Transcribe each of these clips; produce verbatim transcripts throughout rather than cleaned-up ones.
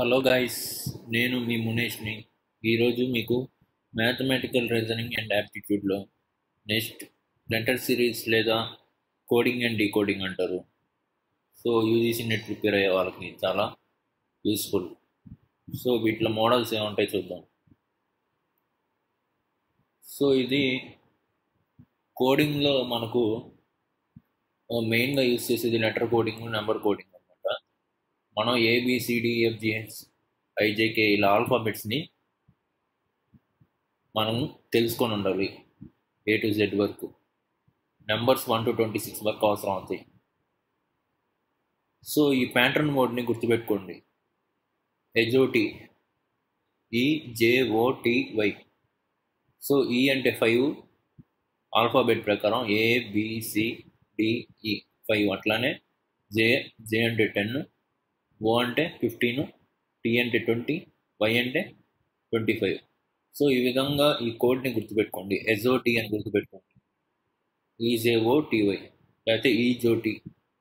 Hello guys, నేను మీ మునేష్ని. ఈరోజు మీకు మ్యాథమెటికల్ రీజనింగ్ అండ్ యాప్టిట్యూడ్లో నెక్స్ట్ లెటర్ సిరీస్ లేదా కోడింగ్ అండ్ డీకోడింగ్ అంటారు. సో యూజీసీ నెట్ ప్రిపేర్ అయ్యే వాళ్ళకి చాలా యూస్ఫుల్. సో వీటిలో మోడల్స్ ఏముంటాయి చూద్దాం. సో ఇది కోడింగ్లో మనకు మెయిన్గా యూజ్ చేసేది లెటర్ కోడింగ్, నెంబర్ కోడింగ్ అనమాట. మనం ఏబిసిడిఎఫ్జిహెచ్ ఐజేకే ఇలా ఆల్ఫాబెట్స్ని మనం తెలుసుకొని ఉండాలి. ఏ టు జెడ్ వరకు numbers one to twenty six వరకు అవసరం అవుతాయి. సో ఈ ప్యాటర్న్ మోడ్ని గుర్తుపెట్టుకోండి. హెచ్ఓటి ఈజేఓటివై. సో ఈ అంటే ఫైవ్ ఆల్ఫాబెట్ ప్రకారం, ఏ బిసిడిఈ ఫైవ్. అట్లానే జే జే అంటే టెన్, ఓ అంటే ఫిఫ్టీన్, టీ అంటే ట్వంటీ, వై అంటే ట్వంటీ ఫైవ్. సో ఈ విధంగా ఈ కోడ్ని గుర్తుపెట్టుకోండి. ఎస్ఓటి అని గుర్తుపెట్టుకోండి. ఈజేఓటివై లేకపోతే ఈజోటి.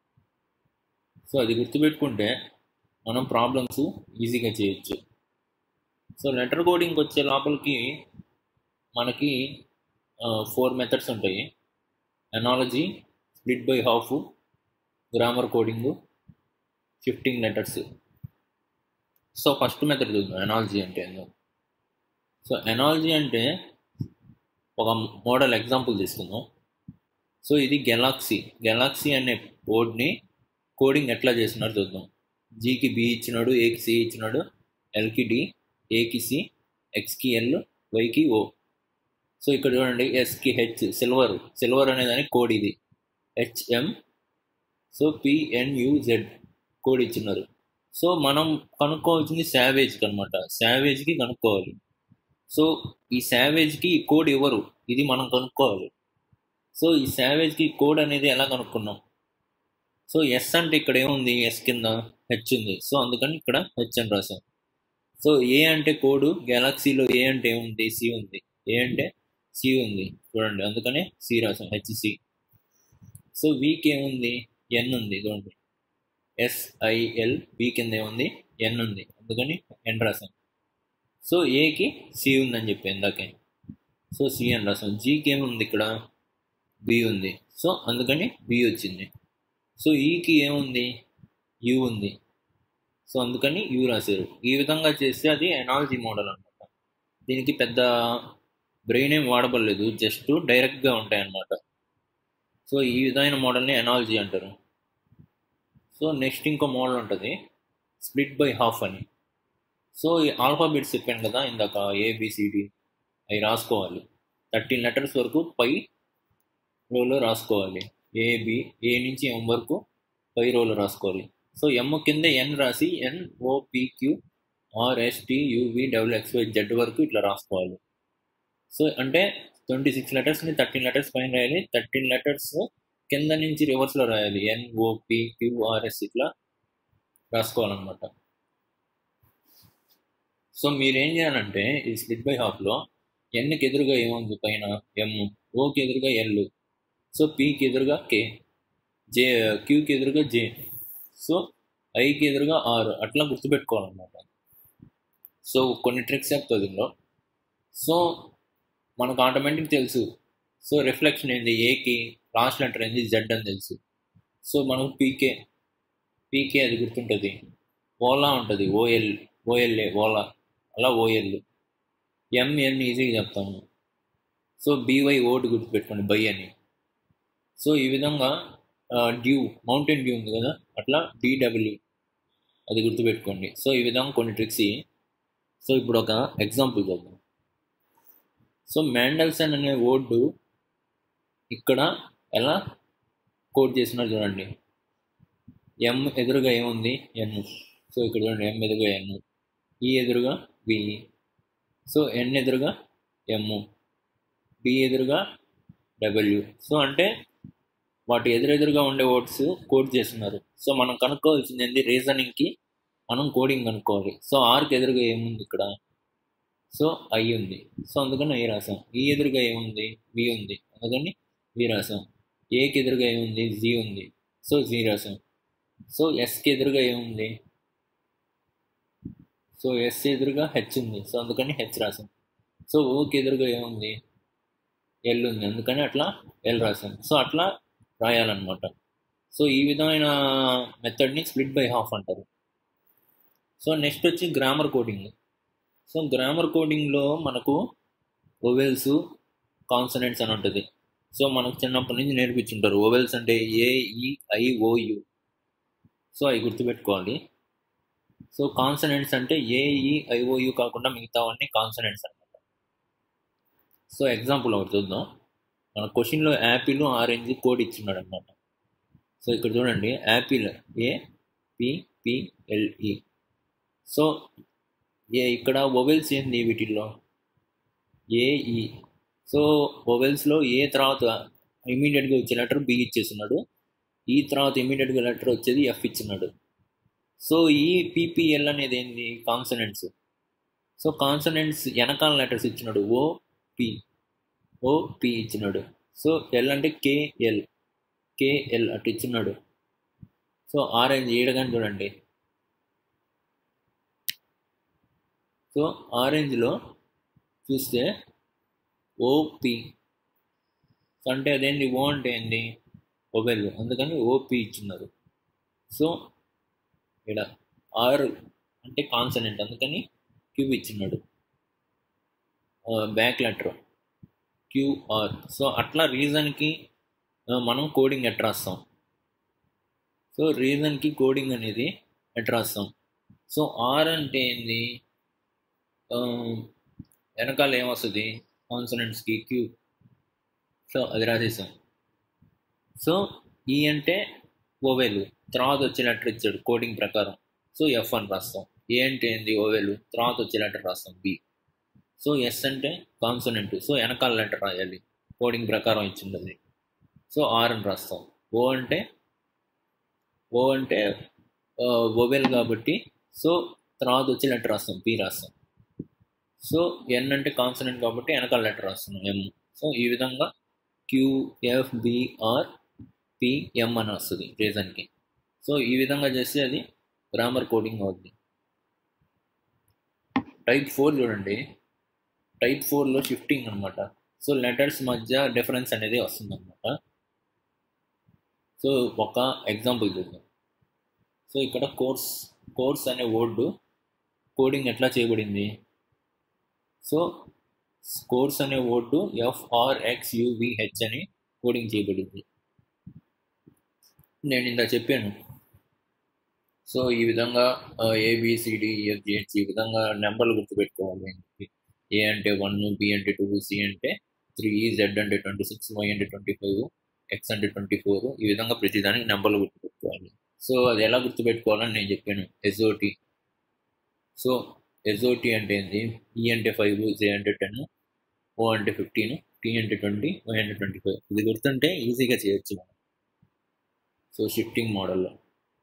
సో అది గుర్తుపెట్టుకుంటే మనం ప్రాబ్లమ్స్ ఈజీగా చేయొచ్చు. సో లెటర్ కోడింగ్కి వచ్చే లోపలికి మనకి ఫోర్ మెథడ్స్ ఉంటాయి. Analogy, split by half, grammar coding, shifting letters. So first method చూద్దాం, ఎనాలజీ అంటే ఏందో. సో ఎనాలజీ అంటే ఒక మోడల్ ఎగ్జాంపుల్ తీసుకుందాం. సో ఇది గెలాక్సీ. గెలాక్సీ అనే కోడ్ని కోడింగ్ ఎట్లా చేస్తున్నాడు చూద్దాం. జీకి బి ఇచ్చినాడు, ఏకి సి ఇచ్చినాడు, ఎల్కి డి, ఏకి సి, ఎక్స్కి ఎల్, వైకి ఓ. సో ఇక్కడ చూడండి, ఎస్కి హెచ్, సిల్వర్. సిల్వర్ అనే దానికి కోడ్ ఇది హెచ్ఎం. సో పిఎన్యుజెడ్ కోడ్ ఇచ్చినారు. సో మనం కనుక్కోవాల్సింది శావేజ్కి అనమాట. శావేజ్కి కనుక్కోవాలి. సో ఈ శావేజ్కి ఈ కోడ్ ఇవ్వరు, ఇది మనం కనుక్కోవాలి. సో ఈ శావేజ్కి కోడ్ అనేది ఎలా కనుక్కున్నాం? సో ఎస్ అంటే ఇక్కడ ఏముంది? ఎస్ కింద హెచ్ ఉంది. సో అందుకని ఇక్కడ హెచ్ అని రాసాం. సో ఏ అంటే కోడు, గెలాక్సీలో ఏ అంటే ఏముంది? సి ఉంది. ఏ అంటే సి ఉంది చూడండి, అందుకనే సి రాసాం, హెచ్సి. సో వీకి ఏముంది? ఎన్ ఉంది చూడండి, ఎస్ఐఎల్. బి కింద ఏముంది? ఎన్ ఉంది, అందుకని ఎన్ రాసాం. సో ఏకి సి ఉందని చెప్పి ఇందాకే, సో సి అని రాసాం. జీకి ఏముంది? ఇక్కడ బి ఉంది, సో అందుకని బి వచ్చింది. సో ఈకి ఏముంది? యు ఉంది, సో అందుకని యు రాశారు. ఈ విధంగా చేస్తే అది ఎనాలజీ మోడల్ అనమాట. దీనికి పెద్ద బ్రెయిన్ ఏం వాడబడలేదు, జస్ట్ డైరెక్ట్గా ఉంటాయి అన్నమాట. సో ఈ విధమైన మోడల్ని ఎనాలజీ అంటారు. సో నెక్స్ట్ ఇంకో మోడల్ ఉంటుంది, స్ప్లిట్ బై హాఫ్ అని. సో ఈ ఆల్ఫాబెట్స్ చెప్పాను కదా ఇందాక, ఏబిసిడి అవి రాసుకోవాలి. థర్టీన్ లెటర్స్ వరకు పై రోలో రాసుకోవాలి. ఏబి, ఏ నుంచి ఎం వరకు పై రోలో రాసుకోవాలి. సో ఎమ్ కింద ఎన్ రాసి N OPQ RST UV WXY Z వరకు ఇట్లా రాసుకోవాలి. సో అంటే ట్వంటీ సిక్స్ లెటర్స్ని థర్టీన్ లెటర్స్ పైన రాయాలి, థర్టీన్ లెటర్స్ కింద నుంచి రివర్స్లో రాయాలి. ఎన్ ఓపి క్యూఆర్ఎస్ ఇట్లా రాసుకోవాలన్నమాట. సో మీరేం చేయాలంటే ఈ స్ప్లిట్ బై హాఫ్లో ఎన్కి ఎదురుగా ఏముంది? పైన ఎమ్, ఓకి ఎదురుగా ఎల్, సో పీకి ఎదురుగా కే, జే క్యూకి ఎదురుగా జే, సో ఐకి ఎదురుగా ఆర్, అట్లా గుర్తుపెట్టుకోవాలన్నమాట. సో కొన్ని ట్రిక్స్ చెప్తుంది ఇందులో. సో మనకు ఆటోమేటిక్ తెలుసు. సో రిఫ్లెక్షన్ ఏంది? ఏకి లాస్ట్ లెటర్ ఏంది? జెడ్ అని తెలుసు. సో మనకు పీకే, పీకే అది గుర్తుంటుంది. ఓలా ఉంటుంది, ఓఎల్, ఓఎల్ఏ ఓలా, అలా ఓఎల్. ఎంఎన్ ఈజీగా చెప్తాము. సో బీవై ఓటు గుర్తుపెట్టుకోండి, బై అని. సో ఈ విధంగా డ్యూ, మౌంటైన్ డ్యూ ఉంది కదా, అట్లా డిడబ్ల్యూ అది గుర్తుపెట్టుకోండి. సో ఈ విధంగా కొన్ని ట్రిక్స్. సో ఇప్పుడు ఒక ఎగ్జాంపుల్ చూద్దాం. సో మెండల్సన్ అనే వర్డ్ ఇక్కడ ఎలా కోడ్ చేస్తున్నారు చూడండి. ఎం ఎదురుగా ఏముంది? ఎన్. సో ఇక్కడ చూడండి, ఎం ఎదురుగా ఎన్, ఈ ఎదురుగా బి, సో ఎన్ ఎదురుగా ఎమ్, బి ఎదురుగా డబ్ల్యూ. సో అంటే వాటి ఎదురెదురుగా ఉండే వర్డ్స్ కోడ్ చేస్తున్నారు. సో మనం కనుక్కోవాల్సింది ఏంటి? రీజనింగ్కి మనం కోడింగ్ కనుక్కోవాలి. సో ఆర్కి ఎదురుగా ఏముంది? ఇక్కడ సో ఐ ఉంది, సో అందుకని ఐ రాసాం. ఈ ఎదురుగా ఏముంది? వి ఉంది, అందుకని వి రాసాం. ఏకి ఎదురుగా ఏముంది? జీ ఉంది, సో జీ రాసాం. సో ఎస్కి ఎదురుగా ఏముంది? సో ఎస్ ఎదురుగా హెచ్ ఉంది, సో అందుకని హెచ్ రాసాం. సో ఓకి ఎదురుగా ఏముంది, ఎల్ ఉంది, అందుకని అట్లా ఎల్ రాసాం. సో అట్లా రాయాలన్నమాట. సో ఈ విధమైన మెథడ్ని స్ప్లిట్ బై హాఫ్ అంటారు. సో నెక్స్ట్ వచ్చి గ్రామర్ కోడింగ్. సో గ్రామర్ కోడింగ్లో మనకు ఓవెల్స్, కాన్సనెంట్స్ అని ఉంటుంది. సో మనకు చిన్నప్పటి నుంచి నేర్పించుంటారు. ఓవెల్స్ అంటే ఏ, ఈ, ఐ, ఓ, యు. సో అవి గుర్తుపెట్టుకోవాలి. సో కాన్సనెంట్స్ అంటే ఏ, ఈ, ఐ, ఓ, యు కాకుండా మిగతావన్నీ కాన్సనెంట్స్ అనమాట. సో ఎగ్జాంపుల్ ఒకటి చూద్దాం. మన క్వశ్చన్లో యాపిల్, ఆరెంజ్ కోడ్ ఇచ్చిన్నాడు అనమాట. సో ఇక్కడ చూడండి, apple A, P, P, L, E. So A ఇక్కడ ఓవెల్స్ ఏంది వీటిల్లో, ఏ, ఈ. సో ఓవెల్స్లో ఏ తర్వాత ఇమీడియట్గా వచ్చే లెటర్ బి ఇచ్చేస్తున్నాడు, ఈ తర్వాత ఇమీడియట్గా లెటర్ వచ్చేది ఎఫ్ ఇచ్చినాడు. సో ఈ పీపీఎల్ అనేది ఏంది, కాన్సనెంట్స్. సో కాన్సనెంట్స్ వెనకాల లెటర్స్ ఇచ్చినాడు, ఓ, పి, ఓ, పి ఇచ్చినాడు. సో ఎల్ అంటే కేఎల్, కేఎల్ అటు ఇచ్చినాడు. సో ఆరెంజ్ ఏడగాని చూడండి. సో ఆరెంజ్లో చూస్తే ఓపి. సో అంటే అదేంటి, ఓ అంటే ఏంది, ఓవెల్, అందుకని ఓపి ఇచ్చినారు. సో ఇక్కడ ఆర్ అంటే కాన్సనెంట్, అందుకని క్యూ ఇచ్చినాడు, బ్యాక్ లెటర్ క్యూఆర్. సో అట్లా రీజన్కి మనం కోడింగ్ ఎట్లా రాస్తాం. సో రీజన్కి కోడింగ్ అనేది ఎట్లా రాస్తాం. సో ఆర్ అంటే ఏంది, వెనకాల ఏమొస్తుంది కాన్సనెంట్స్కి, క్యూ. సో అది రాసేసాం. సో ఈ అంటే ఓవెలు, తర్వాత వచ్చే లెటర్ ఇచ్చాడు కోడింగ్ ప్రకారం. సో ఎఫ్ అని రాస్తాం. ఏ అంటే ఏంది, ఓవెలు, తర్వాత వచ్చే లెటర్ రాస్తాం బి. సో ఎస్ అంటే కాన్సనెంట్, సో వెనకాల లెటర్ రాయాలి కోడింగ్ ప్రకారం ఇచ్చింది. సో ఆర్ అని రాస్తాం. ఓ అంటే ఓ అంటే ఓవెల్ కాబట్టి సో తర్వాత వచ్చే లెటర్ రాస్తాం, పి రాస్తాం. సో ఎన్ అంటే కాన్సనెంట్ కాబట్టి వెనకాల లెటర్ రాస్తున్నాం, ఎం. సో ఈ విధంగా Q, F, B, R, P, M అని వస్తుంది రీజన్కి. సో ఈ విధంగా చేస్తే అది గ్రామర్ కోడింగ్ అవుతుంది. టైప్ ఫోర్ చూడండి. టైప్ ఫోర్లో షిఫ్టింగ్ అనమాట. సో లెటర్స్ మధ్య డిఫరెన్స్ అనేది వస్తుంది అనమాట. సో ఒక ఎగ్జాంపుల్ చూద్దాం. సో ఇక్కడ కోర్స్ కోర్స్ అనే వర్డ్ కోడింగ్ ఎట్లా చేయబడింది. సో కోర్స్ అనే వర్డ్ ఎఫ్ఆర్ఎక్స్యువిహెచ్ అని కోడింగ్ చేయబడింది. నేను ఇందా చెప్పాను. సో ఈ విధంగా ఏబిసిడిఎఫ్జిహెచ్ ఈ విధంగా నెంబర్లు గుర్తుపెట్టుకోవాలి. ఏ అంటే వన్, బి అంటే టూ, సి అంటే త్రీ, జెడ్ అంటే ట్వంటీ సిక్స్, వై అంటే ట్వంటీ ఫైవ్, ఎక్స్ అంటే ట్వంటీ ఫోర్. ఈ విధంగా ప్రతిదానికి నెంబర్లు గుర్తుపెట్టుకోవాలి. సో అది ఎలా గుర్తుపెట్టుకోవాలని నేను చెప్పాను, ఎస్ఓటి. సో ఎస్ఓటి అంటే ఏంటి, ఈ అంటే ఫైవ్, జే అంటే టెన్, ఓ అంటే ఫిఫ్టీన్, టీ అంటే ట్వంటీ, వై అంటే ట్వంటీ ఫైవ్. ఇది గుర్తుంటే ఈజీగా చేయొచ్చు మనం. సో షిఫ్టింగ్ మోడల్లో.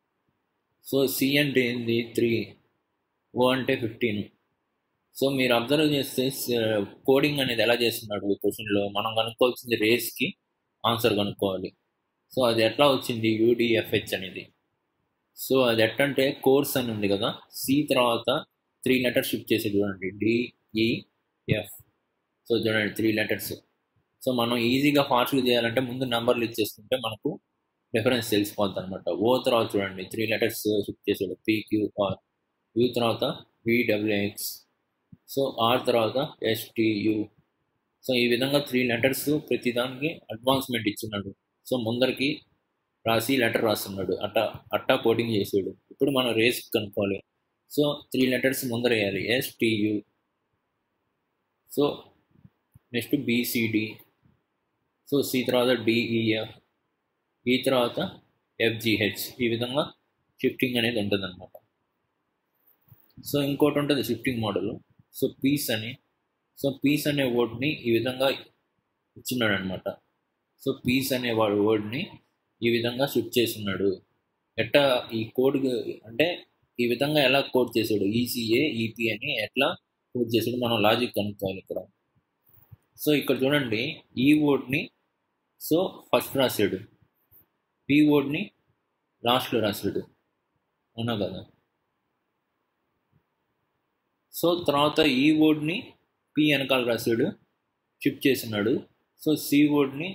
సో సి అంటే ఏంది, త్రీ, ఓ అంటే ఫిఫ్టీన్. సో మీరు అబ్జర్వ్ చేస్తే కోడింగ్ అనేది ఎలా చేస్తున్నాడు క్వశ్చన్లో, మనం కనుక్కోవాల్సింది రేస్కి ఆన్సర్ కనుక్కోవాలి. సో అది ఎట్లా వచ్చింది, యూడిఎఫ్హెచ్ అనేది. సో అది ఎట్టంటే కోర్స్ అని ఉంది కదా, సి తర్వాత త్రీ లెటర్స్ షిఫ్ట్ చేసి చూడండి, డిఈఎఫ్. సో చూడండి త్రీ లెటర్స్. సో మనం ఈజీగా ఫాస్ట్గా చేయాలంటే ముందు నెంబర్లు ఇచ్చేసుకుంటే మనకు డిఫరెన్స్ తెలిసిపోద్ది అనమాట. ఓ తర్వాత చూడండి త్రీ లెటర్స్ షిఫ్ట్ చేసాడు, పిక్యూఆర్. యూ తర్వాత విడబ్ల్యూఎక్స్. సో ఆర్ తర్వాత ఎస్టియు. సో ఈ విధంగా త్రీ లెటర్స్ ప్రతిదానికి అడ్వాన్స్మెంట్ ఇచ్చినాడు. సో ముందరికి రాసి లెటర్ రాస్తున్నాడు, అట్టా అట్టా కోడింగ్ చేసాడు. ఇప్పుడు మనం రేస్ కనుక్కోవాలి. సో త్రీ లెటర్స్ ముందర వేయాలి, STU. So next BCD. So C తర్వాత డిఈఎఫ్, ఈ తర్వాత ఎఫ్జిహెచ్. ఈ విధంగా షిఫ్టింగ్ అనేది ఉంటుంది అనమాట. సో ఇంకోటి ఉంటుంది షిఫ్టింగ్ మోడల్. సో పీస్ అని. సో పీస్ అనే వర్డ్ని ఈ విధంగా ఇచ్చినాడు అనమాట. సో పీస్ అనే వాడు వర్డ్ని ఈ విధంగా షిఫ్ట్ చేస్తున్నాడు. ఎట్లా ఈ కోడ్ అంటే ఈ విధంగా ఎలా కోడ్ చేసాడు, ఈసీఏ ఈపీ అని ఎట్లా కోడ్ చేసాడు, మనం లాజిక్ కనుక్కోవాలి ఇక్కడ. సో ఇక్కడ చూడండి, ఈ వర్డ్ని సో ఫస్ట్ రాశాడు, పీ వర్డ్ని లాస్ట్లో రాశాడు, అవునా కదా. సో తర్వాత ఈ వర్డ్ని పి వెనకాల రాశాడు, షిఫ్ట్ చేస్తున్నాడు. సో సి వర్డ్ని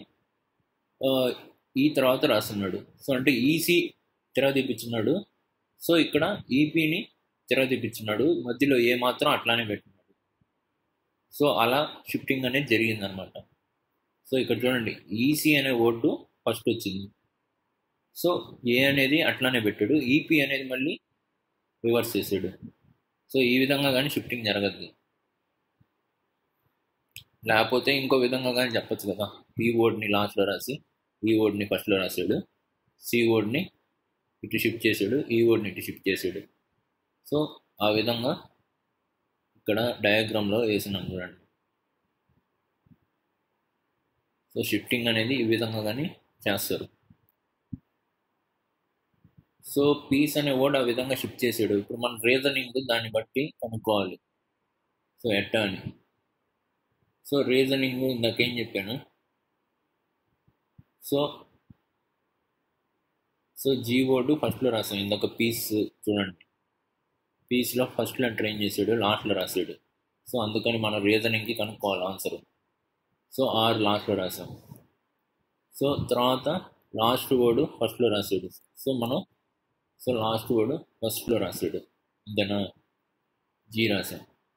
ఈ తర్వాత రాస్తున్నాడు. సో అంటే ఈసీ తెర తీపించున్నాడు. సో ఇక్కడ ఈపీని తెర తీపించున్నాడు, మధ్యలో ఏ మాత్రం అట్లానే పెట్టినాడు. సో అలా షిఫ్టింగ్ అనేది జరిగిందనమాట. సో ఇక్కడ చూడండి, ఈసీ అనే వర్డ్ ఫస్ట్ వచ్చింది. సో ఏ అనేది అట్లానే పెట్టాడు, ఈపీ అనేది మళ్ళీ రివర్స్ చేసాడు. సో ఈ విధంగా కానీ షిఫ్టింగ్ జరగద్ది. లేకపోతే ఇంకో విధంగా కానీ చెప్పచ్చు కదా, ఈ వర్డ్ని లాస్ట్లో రాసి ఈ వర్డ్ని ఫస్ట్లో రాశాడు, సి వర్డ్ని ఇటు షిఫ్ట్ చేశాడు, ఈ వర్డ్ని ఇటు షిఫ్ట్ చేశాడు. సో ఆ విధంగా ఇక్కడ డయాగ్రామ్లో వేసినాం చూడండి. సో షిఫ్టింగ్ అనేది ఈ విధంగా కానీ చేస్తారు. సో పీస్ అనే వర్డ్ ఆ విధంగా షిఫ్ట్ చేసాడు. ఇప్పుడు మన రీజనింగ్ దాన్ని బట్టి కనుక్కోవాలి. సో ఎట్టా అని. సో రీజనింగ్ ఇందాకేం చెప్పాను. సో సో జీ వర్డ్ ఫస్ట్లో రాసాం, ఇందాక పీస్ చూడండి, పీస్లో ఫస్ట్ లెటర్ ఏం చేసాడు, లాస్ట్లో రాసాడు. సో అందుకని మనం రీజనింగ్కి కనుక్కోవాలి ఆన్సర్. సో ఆర్ లాస్ట్లో రాసాం. సో తర్వాత లాస్ట్ వర్డ్ ఫస్ట్లో రాసాడు. సో మనం సో లాస్ట్ వర్డ్ ఫస్ట్లో రాసాడు, ఇంతేనా, జీ రాసాం.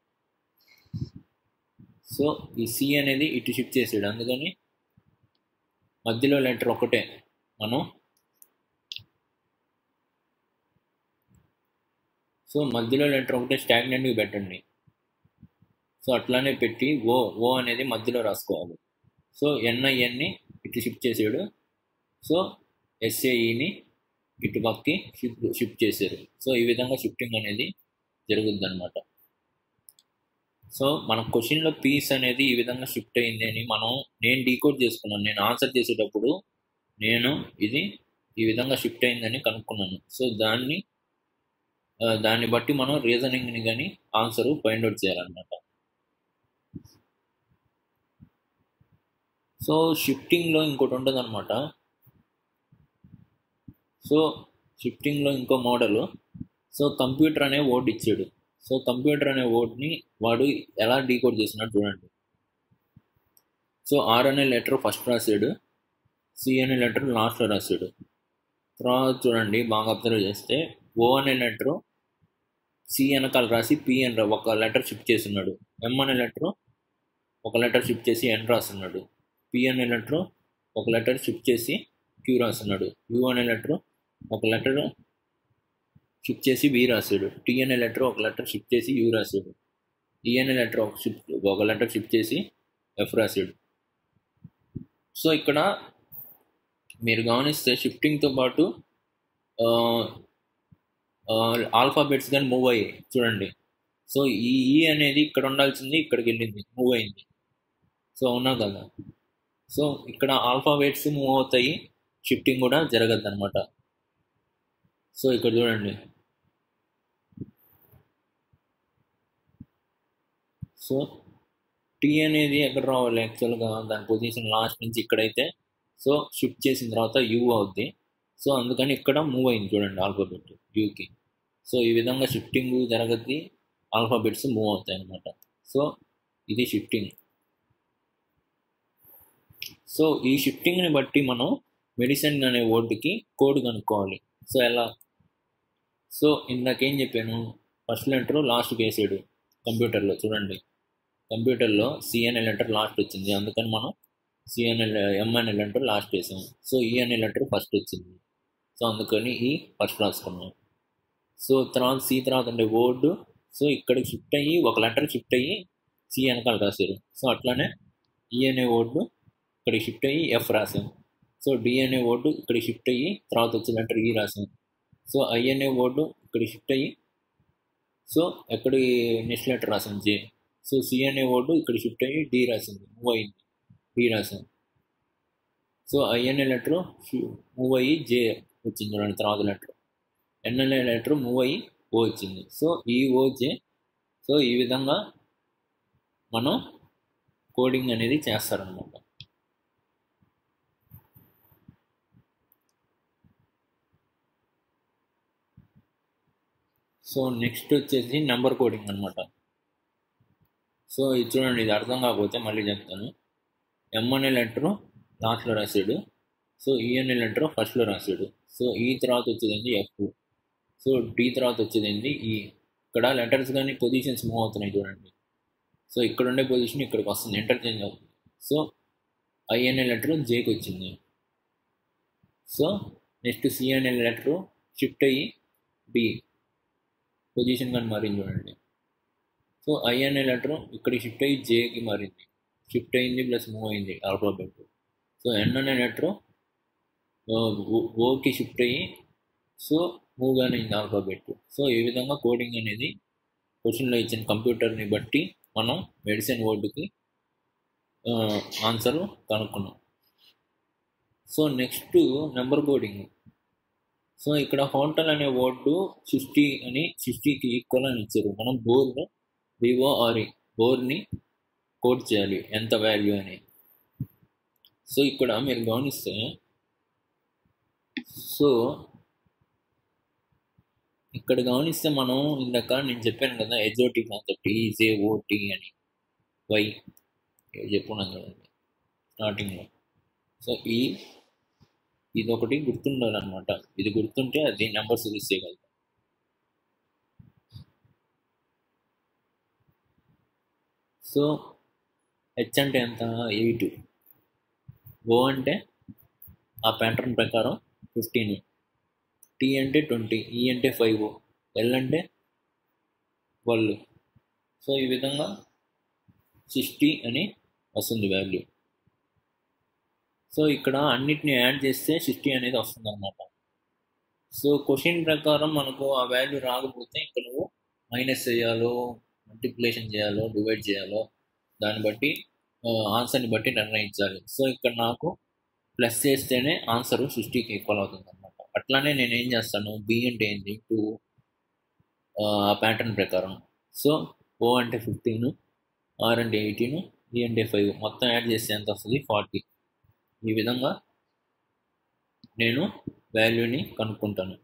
సో ఈ సి అనేది ఇటు షిఫ్ట్ చేసాడు, అందుకని మధ్యలో లెటర్ ఒకటే మనం సో మధ్యలో లెటర్ ఒకటే స్టాగ్నెంట్గా పెట్టండి. సో అట్లానే పెట్టి ఓ ఓ అనేది మధ్యలో రాసుకోవాలి. సో ఎన్ఐఎన్ని ఇటు షిఫ్ట్ చేసాడు. సో ఎస్ఏఈని ఇటు పక్కి షిఫ్ట్ షిఫ్ట్ చేశారు. సో ఈ విధంగా షిఫ్టింగ్ అనేది జరుగుద్ది అనమాట. సో మన క్వశ్చన్లో పీస్ అనేది ఈ విధంగా షిఫ్ట్ అయింది అని మనం నేను డీకోడ్ చేసుకున్నాను. నేను ఆన్సర్ చేసేటప్పుడు నేను ఇది ఈ విధంగా షిఫ్ట్ అయిందని కనుక్కున్నాను. సో దాన్ని దాన్ని బట్టి మనం రీజనింగ్ని కానీ ఆన్సరు ఫైండ్ అవుట్ చేయాలన్నమాట. సో షిఫ్టింగ్లో ఇంకోటి ఉంటుంది అనమాట. సో షిఫ్టింగ్లో ఇంకో మోడల్. సో కంప్యూటర్ అనే వర్డ్ ఇచ్చాడు. సో కంప్యూటర్ అనే వర్డ్ని వాడు ఎలా డీకోడ్ చేసినాడు చూడండి. సో ఆర్ అనే లెటర్ ఫస్ట్ రాశాడు, సి అనే లెటర్ లాస్ట్లో రాశాడు. తర్వాత చూడండి బాగా అబ్జర్వ్ చేస్తే ఓ అనే లెటరు సి వెనకాల రాసి పి అని ఒక లెటర్ షిఫ్ట్ చేస్తున్నాడు. ఎం అనే లెటరు ఒక లెటర్ షిఫ్ట్ చేసి ఎన్ రాస్తున్నాడు. పి అనే లెటరు ఒక లెటర్ షిఫ్ట్ చేసి క్యూ రాస్తున్నాడు. యూ అనే లెటరు ఒక లెటర్ షిఫ్ట్ చేసి వి రాశాడు. టీ అనే లెటర్ ఒక లెటర్ షిఫ్ట్ చేసి యూ రాశాడు. ఈ అనే లెటర్ ఒక షిఫ్ట్ ఒక లెటర్ షిఫ్ట్ చేసి ఎఫ్ రాశాడు. సో ఇక్కడ మీరు గమనిస్తే షిఫ్టింగ్తో పాటు ఆల్ఫాబెట్స్ కానీ మూవ్ అయ్యాయి చూడండి. సో ఈ ఈ అనేది ఇక్కడ ఉండాల్సింది ఇక్కడికి వెళ్ళింది, మూవ్ అయింది. సో అవునా కదా. సో ఇక్కడ ఆల్ఫాబెట్స్ మూవ్ అవుతాయి, షిఫ్టింగ్ కూడా జరగద్దు అనమాట. సో ఇక్కడ చూడండి, సో టీ అనేది ఎక్కడ రావాలి యాక్చువల్గా, దాని పొజిషన్ లాస్ట్ నుంచి ఇక్కడైతే సో షిఫ్ట్ చేసిన తర్వాత యూ అవుద్ది. సో అందుకని ఇక్కడ మూవ్ అయింది చూడండి ఆల్ఫాబెట్ యూకి. సో ఈ విధంగా షిఫ్టింగ్ జరగద్ది, ఆల్ఫాబెట్స్ మూవ్ అవుతాయి అన్నమాట. సో ఇది షిఫ్టింగ్. సో ఈ షిఫ్టింగ్ని బట్టి మనం మెడిసిన్ అనే వర్డ్కి కోడ్ కనుక్కోవాలి. సో ఎలా, సో ఇందాకేం చెప్పాను, ఫస్ట్ లెటర్ లాస్ట్కి వేసాడు కంప్యూటర్లో. చూడండి కంప్యూటర్లో సి అనే లెటర్ లాస్ట్ వచ్చింది, అందుకని మనం సి అనే ఎం అనే లెటర్ లాస్ట్ వేసాం. సో ఈ అనే లెటర్ ఫస్ట్ వచ్చింది, సో అందుకని ఈ ఫస్ట్ రాసుకున్నాం. సో తర్వాత సి తర్వాత ఉండే వర్డ్ సో ఇక్కడికి షిఫ్ట్ అయ్యి ఒక లెటర్ షిఫ్ట్ అయ్యి సి వెనకాల రాశారు. సో అట్లానే ఈ అనే వర్డ్ ఇక్కడికి షిఫ్ట్ అయ్యి ఎఫ్ రాసాం. సో డి అనే వర్డ్ ఇక్కడికి షిఫ్ట్ అయ్యి తర్వాత వచ్చే లెటర్ ఈ రాసాం. సో ఐ అనే వర్డ్ ఇక్కడికి షిఫ్ట్ అయ్యి సో ఎక్కడి నెక్స్ట్ లెటర్ రాసాం జే. సో సి అనే వర్డ్ ఇక్కడ షిఫ్ట్ అయ్యి డి రాసింది, మూవ్ అయింది, డి రాసాం. సో ఐ అనే లెటర్ మూవ్ అయ్యి జే వచ్చింది చూడండి తర్వాత లెటర్. ఎన్ అనే లెటర్ మూవ్ అయ్యి ఓ వచ్చింది. సో ఈ ఓ జే. సో ఈ విధంగా మనం కోడింగ్ అనేది చేస్తారనమాట. సో నెక్స్ట్ వచ్చేసి నెంబర్ కోడింగ్ అనమాట. సో ఇది చూడండి, ఇది అర్థం కాకపోతే మళ్ళీ చెప్తాను. ఎం అనే లెటరు లాస్ట్లో రాశాడు, సో ఈ అనే లెటరు ఫస్ట్లో రాశాడు. సో ఈ తర్వాత వచ్చేది ఎఫ్, సో డి తర్వాత వచ్చేది ఈ. ఇక్కడ లెటర్స్ కానీ పొజిషన్స్ మూవ్ అవుతున్నాయి చూడండి. సో ఇక్కడ ఉండే పొజిషన్ ఇక్కడికి వస్తుంది, ఇంటర్చేంజ్ అవుతుంది. సో ఐ అనే లెటరు జేకి వచ్చింది. సో నెక్స్ట్ సి అనే లెటరు షిఫ్ట్ అయ్యి డి పొజిషన్ కానీ మారింది చూడండి. సో ఐ అనే లెటరు ఇక్కడికి షిఫ్ట్ అయ్యి జేకి మారింది, షిఫ్ట్ అయింది ప్లస్ మూవ్ అయింది ఆల్ఫాబెట్. సో ఎన్ అనే లెటరు ఓకి షిఫ్ట్ అయ్యి సో మూవ్ కానీ అయింది ఆల్ఫాబెట్. సో ఈ విధంగా కోడింగ్ అనేది క్వశ్చన్లో ఇచ్చిన కంప్యూటర్ని బట్టి మనం మెడిసిన్ వర్డ్కి ఆన్సర్ కనుక్కున్నాం. So next number coding. So ఇక్కడ హోటల్ అనే వర్డ్ సిక్స్టీ అని సిక్స్టీకి ఈక్వల్ అని ఇచ్చారు. మనం బోర్ బిఓఆర్ఈ బోర్ని కోడ్ చేయాలి ఎంత వాల్యూ అని. సో ఇక్కడ మీరు గమనిస్తే, సో ఇక్కడ గమనిస్తే మనం ఇందాక నేను చెప్పాను కదా హెచ్ఓటి కాన్సెప్ట్, ఈజే ఓటీ అని వై చెప్పుకున్నాం కదండి స్టార్టింగ్లో. సో ఈ ఇది ఒకటి గుర్తుండాలన్నమాట. ఇది గుర్తుంటే అది నెంబర్ సిరీస్ చేయగలుగుతాం. సో హెచ్ అంటే ఎంత, ఎయిట్. ఓ అంటే ఆ ప్యాటర్న్ ప్రకారం ఫిఫ్టీన్, టీ అంటే ట్వంటీ, ఈ అంటే ఫైవ్, ఎల్ అంటే ట్వెల్వ్. సో ఈ విధంగా సిక్స్టీ అని వస్తుంది వాల్యూ. సో ఇక్కడ అన్నిటిని యాడ్ చేస్తే సిక్స్టీ అనేది వస్తుంది అన్నమాట. సో క్వశ్చన్ ప్రకారం మనకు ఆ వాల్యూ రాకపోతే ఇక్కడ నువ్వు మైనస్ చేయాలో, మల్టిప్లికేషన్ చేయాలో, డివైడ్ చేయాలో దాన్ని బట్టి ఆన్సర్ని బట్టి నిర్ణయించాలి. సో ఇక్కడ నాకు ప్లస్ చేస్తేనే ఆన్సర్ సిక్స్టీకి ఈక్వల్ అవుతుంది అన్నమాట. అట్లానే నేను ఏం చేస్తాను, బి అంటే ఏంటి టూ ఆ ప్యాటర్న్ ప్రకారం. సో ఓ అంటే ఫిఫ్టీన్, ఆర్ అంటే ఎయిటీన్, ఈ అంటే ఫైవ్, మొత్తం యాడ్ చేస్తే ఎంత వస్తుంది, ఫార్టీ. ఈ విధంగా నేను వాల్యూని కనుక్కుంటాను.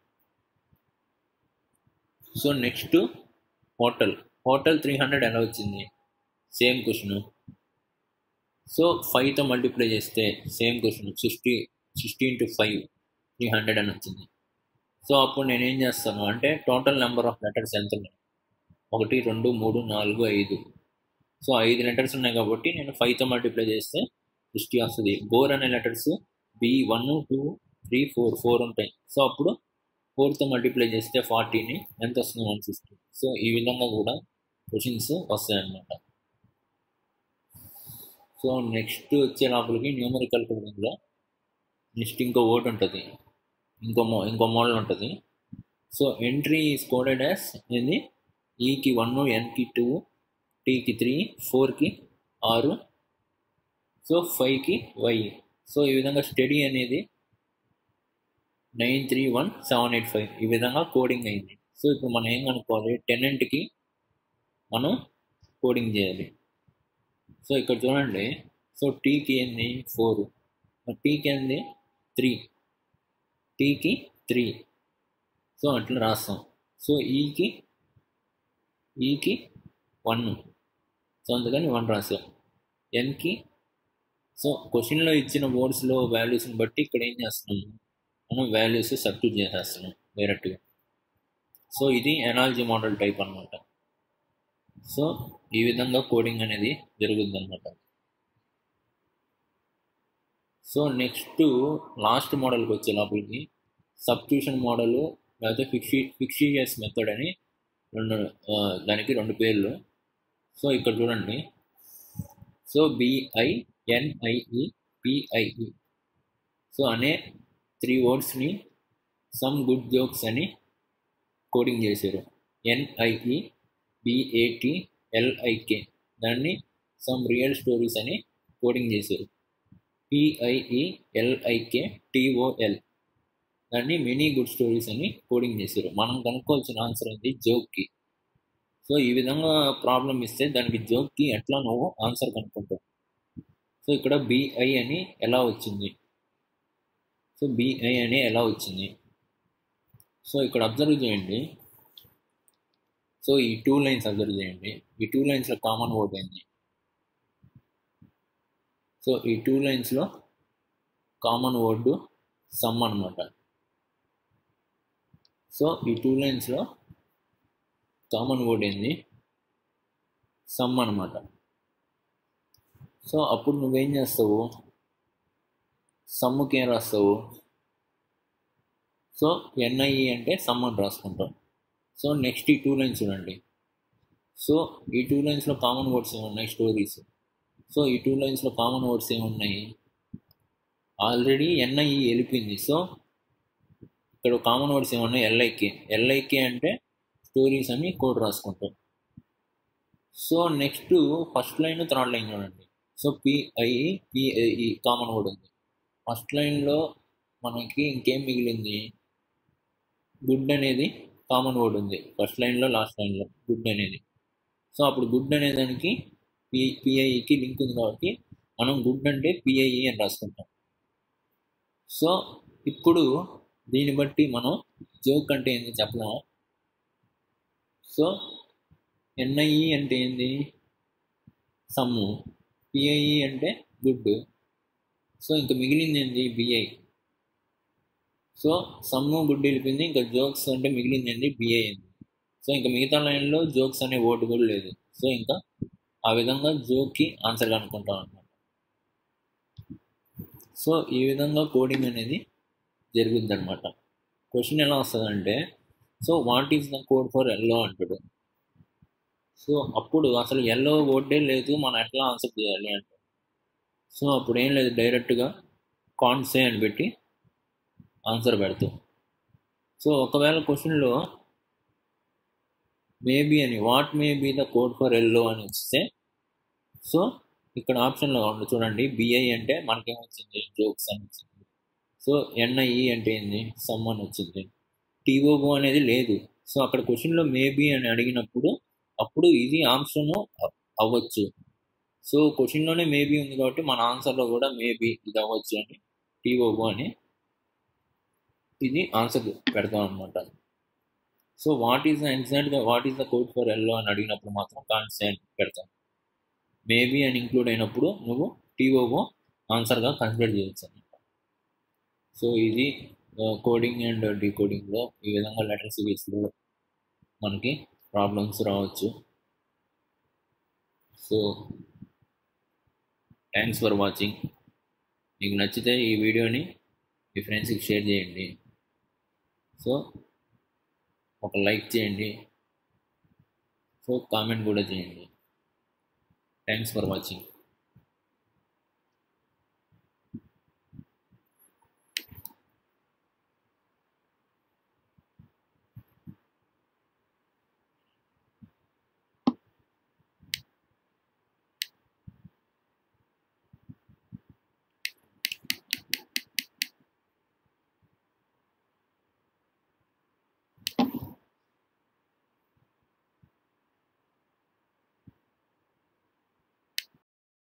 So next hotel. Hotel three hundred ఎలా వచ్చింది, సేమ్ క్వశ్చన్. సో ఫైవ్తో మల్టిప్లై చేస్తే same question, sixty sixty into five three hundred అని వచ్చింది. సో అప్పుడు నేను ఏం చేస్తాను అంటే టోటల్ నెంబర్ ఆఫ్ లెటర్స్ ఎంత ఉన్నాయి, ఒకటి రెండు మూడు నాలుగు ఐదు. సో ఐదు లెటర్స్ ఉన్నాయి కాబట్టి నేను ఫైవ్తో మల్టిప్లై చేస్తే సిక్స్టీ వస్తుంది. గోర్ అనే letters B one two three four four ఉంటాయి. సో అప్పుడు ఫోర్తో మల్టిప్లై చేస్తే ఫార్టీని ఎంత వస్తుంది, వన్ సిక్స్టీ. సో ఈ విధంగా కూడా క్వశ్చన్స్ వస్తాయన్నమాట. సో నెక్స్ట్ వచ్చే లోపలికి న్యూమరికల్ కోడింగ్లో నెక్స్ట్ ఇంకో వర్డ్ ఉంటుంది, ఇంకో మో ఇంకో మోడల్ ఉంటుంది. So entry is coded as ఏంది, ఈకి వన్, ఎన్కి టూ, టీకి త్రీ, ఫోర్కి ఆరు, సో ఫైవ్కి వై. సో ఈ విధంగా స్టడీ అనేది nine three one seven eight five ఈ విధంగా కోడింగ్ అయింది. సో ఇప్పుడు మనం ఏం కనుక్కోవాలి, టెనెంట్కి మనం కోడింగ్ చేయాలి. సో ఇక్కడ చూడండి, సో టీకి ఏంది ఫోర్, టీకి ఏంది త్రీ, టీకి త్రీ, సో అట్లా రాస్తాం. సో ఈకి ఈకి వన్, సో అందుకని వన్ రాసాం. ఎన్కి సో క్వశ్చన్లో ఇచ్చిన వర్డ్స్లో వాల్యూస్ని బట్టి ఇక్కడ ఏం చేస్తున్నాము, మనం వాల్యూస్ సబ్స్టిట్యూట్ చేసేస్తున్నాం డైరెక్ట్గా. సో ఇది ఎనాలజీ మోడల్ టైప్ అనమాట. సో ఈ విధంగా కోడింగ్ అనేది జరుగుతుంది అనమాట. సో నెక్స్ట్ లాస్ట్ మోడల్కి వచ్చే లోపలికి సబ్స్టిట్యూషన్ మోడల్ లేకపోతే ఫిక్షి ఫిక్షియస్ మెథడ్ అని రెండు, దానికి రెండు పేర్లు. సో ఇక్కడ చూడండి, so B I N I E P I E so అనే త్రీ వర్డ్స్ని సమ్ గుడ్ జోక్స్ అని కోడింగ్ చేశారు. ఎన్ఐఈ బిఏటి ఎల్ఐకే దాన్ని సమ్ రియల్ స్టోరీస్ అని కోడింగ్ చేశారు. పిఐఈ ఎల్ఐకే టిఓఎల్ దాన్ని మెనీ గుడ్ స్టోరీస్ అని కోడింగ్ చేశారు. మనం కనుక్కోవాల్సిన ఆన్సర్ ఏంటి, జోక్కి. సో ఈ విధంగా ప్రాబ్లం ఇస్తే దానికి జోక్కి ఎట్లా నువ్వు ఆన్సర్ కనుక్కుంటావు. సో ఇక్కడ బిఐ అని ఎలా వచ్చింది, సో బిఐ అని ఎలా వచ్చింది సో ఇక్కడ అబ్జర్వ్ చేయండి. సో ఈ టూ లైన్స్ అబ్జర్వ్ చేయండి. ఈ టూ లైన్స్లో కామన్ వర్డ్ ఏంది? సో ఈ టూ లైన్స్లో కామన్ వర్డ్ సమ్ అనమాట. సో ఈ టూ లైన్స్లో కామన్ వర్డ్ ఏంది? సమ్ అనమాట. సో అప్పుడు నువ్వేం చేస్తావు? సమ్ముకి ఏం రాస్తావు? సో ఎన్ఐఈ అంటే సమ్ అని రాసుకుంటావు. సో నెక్స్ట్ ఈ టూ లైన్స్ చూడండి. సో ఈ టూ లైన్స్లో కామన్ వర్డ్స్ ఏమున్నాయి? స్టోరీస్. సో ఈ టూ లైన్స్లో కామన్ వర్డ్స్ ఏమున్నాయి? ఆల్రెడీ ఎన్ఐఈ వెళ్ళిపోయింది. సో ఇక్కడ కామన్ వర్డ్స్ ఏమున్నాయి? ఎల్ఐకే. ఎల్ఐకే అంటే స్టోరీస్ అని కోడ్ రాసుకుంటాం. So next first line third line చూడండి. So P I E P I E common word ఉంది. ఫస్ట్ లైన్లో మనకి ఇంకేం మిగిలింది? గుడ్ అనేది కామన్ వర్డ్ ఉంది ఫస్ట్ లైన్లో, లాస్ట్ లైన్లో గుడ్ అనేది. సో అప్పుడు గుడ్ అనే దానికి పి పిఐఈకి లింక్ ఉంది కాబట్టి మనం గుడ్ అంటే పిఐఈ అని రాసుకుంటాం. సో ఇప్పుడు దీన్ని బట్టి మనం జోక్ అంటే ఏంది చెప్పలేము. సో ఎన్ఐఈ అంటే ఏంది? సమ్ము. పిఐఈ అంటే గుడ్. సో ఇంకా మిగిలింది ఏంది? బిఐ. సో సమ్ము గుడ్ వెళ్ళిపోయింది, ఇంకా జోక్స్ అంటే మిగిలింది ఏంది? బిఐ అయింది. సో ఇంకా మిగతా లైన్లో జోక్స్ అనే వర్డ్ కూడా లేదు. సో ఇంకా ఆ విధంగా జోక్కి ఆన్సర్ కనుక్కుంటాం అన్నమాట. సో ఈ విధంగా కోడింగ్ అనేది జరుగుద్ది అనమాట. క్వశ్చన్ ఎలా వస్తుందంటే, so what is the code for yellow అంటాడు. సో అప్పుడు అసలు ఎల్లో వర్డే లేదు, మనం ఎట్లా ఆన్సర్ చేయాలి అంటే, సో అప్పుడు ఏం లేదు, డైరెక్ట్గా కాన్సే అని పెట్టి ఆన్సర్ పెడతాం. సో ఒకవేళ క్వశ్చన్లో మేబీ అని, what may be the code for yellow అని వస్తే, సో ఇక్కడ ఆప్షన్లో ఉంది చూడండి, బిఐ అంటే మనకేమొచ్చింది? జోక్స్ అని వచ్చింది. సో ఎన్ఐఈ అంటే ఏంది? సమ్ అని వచ్చింది. టీఓఓ అనేది లేదు. సో అక్కడ క్వశ్చన్లో మేబీ అని అడిగినప్పుడు అప్పుడు ఇది ఆప్షన్ అవ్వచ్చు. సో క్వశ్చన్లోనే మేబీ ఉంది కాబట్టి మన ఆన్సర్లో కూడా మేబీ ఇది అవ్వచ్చు అని టీఓఓ అని ఇది ఆన్సర్ పెడతాం అనమాట. సో వాట్ ఈస్ ద ఎగ్జాక్ట్గా what is the code for yellow అని అడిగినప్పుడు మాత్రం కాన్స్టెంట్ పెడతాం. మేబీ అని ఇంక్లూడ్ అయినప్పుడు నువ్వు టీఓఓ ఆన్సర్గా కన్సిడర్ చేయొచ్చు అనమాట. సో ఇది కోడింగ్ అండ్ డీకోడింగ్లో ఈ విధంగా లెటర్ సిరీస్లో మనకి ప్రాబ్లమ్స్ రావచ్చు. So thanks for watching. మీకు నచ్చితే ఈ వీడియోని మీ ఫ్రెండ్స్కి షేర్ చేయండి. సో ఒక లైక్ చేయండి. సో కామెంట్ కూడా చేయండి. Thanks for watching.